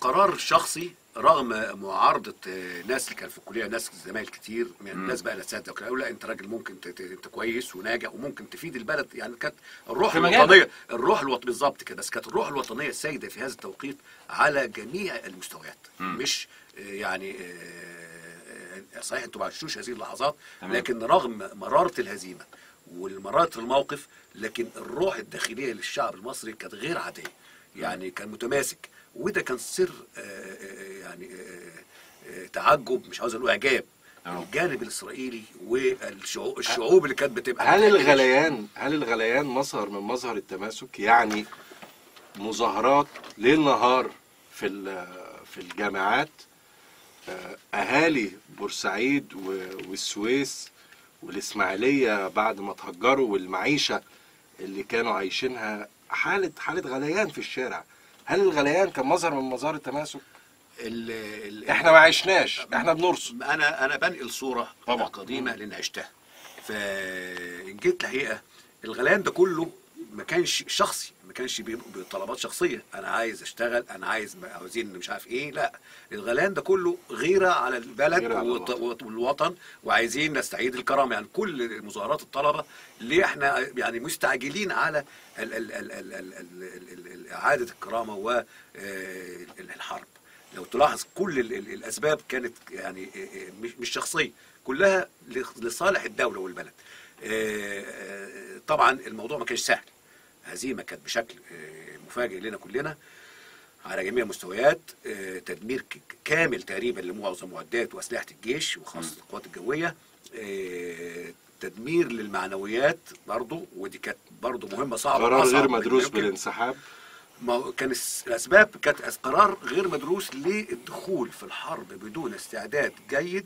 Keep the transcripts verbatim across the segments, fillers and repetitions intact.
قرار شخصي رغم معارضه ناس اللي كان في الكليه، ناس زمايل كتير من الناس بقى الاساتذه قالوا لا انت راجل ممكن انت كويس وناجح وممكن تفيد البلد. يعني كانت الروح الوطنيه الروح الوطنيه بالظبط كده، بس كانت الروح الوطنيه السائده في هذا التوقيت على جميع المستويات. م. مش يعني صحيح انتوا ما عشتوش هذه اللحظات، لكن رغم مراره الهزيمه والمراره الموقف، لكن الروح الداخليه للشعب المصري كانت غير عاديه. يعني كان متماسك، وده كان سر يعني تعجب، مش عاوز اقول اعجاب، الجانب الاسرائيلي والشعوب الشعوب اللي كانت بتبقى. هل الغليان هل الغليان مظهر من مظهر التماسك؟ يعني مظاهرات ليل نهار في في الجامعات، اهالي بورسعيد والسويس والاسماعيليه بعد ما تهجروا، والمعيشه اللي كانوا عايشينها حاله حاله غليان في الشارع. هل الغليان كان مظهر من مظاهر التماسك؟ ال ال احنا ما عشناش، احنا بنرصد. انا انا بنقل صوره طبعا قديمه لان عشتها. فان جيت الحقيقه الغليان ده كله ما كانش شخصي، ما كانش بطلبات شخصيه، انا عايز اشتغل، انا عايز عاوزين مش عارف ايه، لا، الغليان ده كله غيره على البلد والوطن، وعايزين نستعيد الكرامه. يعني كل مظاهرات الطلبه اللي احنا يعني مستعجلين على ال ال ال ال ال ال ال اعاده الكرامه والحرب. لو تلاحظ كل ال ال الاسباب كانت يعني مش شخصيه، كلها لصالح الدوله والبلد. طبعا الموضوع ما كانش سهل، هزيمه كانت بشكل مفاجئ لنا كلنا على جميع المستويات، تدمير كامل تقريبا لمعظم معدات واسلحه الجيش وخاصه القوات الجويه، تدمير للمعنويات برضه، ودي كانت برضه مهمه صعبه. قرار غير مدروس بالانسحاب. ما كان الاسباب كانت قرار غير مدروس للدخول في الحرب بدون استعداد جيد،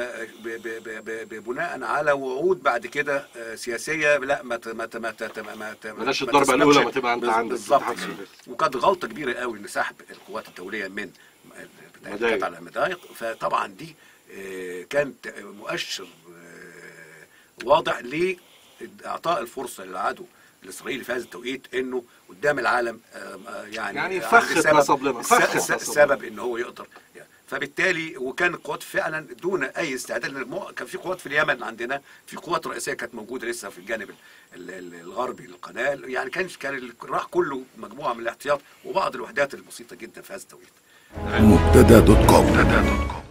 وبناء على وعود بعد كده سياسيه، لا ما ما ما ما بلاش الضربه الاولى ما تبقى انت عندك بالظبط. وكانت غلطه كبيره قوي ان سحب القوات الدوليه من كانت على المضايق. فطبعا دي كانت مؤشر واضح لاعطاء الفرصه للعدو الاسرائيلي في هذا التوقيت انه قدام العالم يعني يعني فخ نصب لنا السبب ان هو يقدر يعني. فبالتالي وكان القوات فعلا دون اي استعداد. كان في قوات في اليمن عندنا، في قوات رئيسيه كانت موجوده لسه في الجانب الغربي للقناه، يعني كان كان راح كله مجموعه من الاحتياط وبعض الوحدات البسيطه جدا في هذا التوقيت. مبتدا دوت كوم.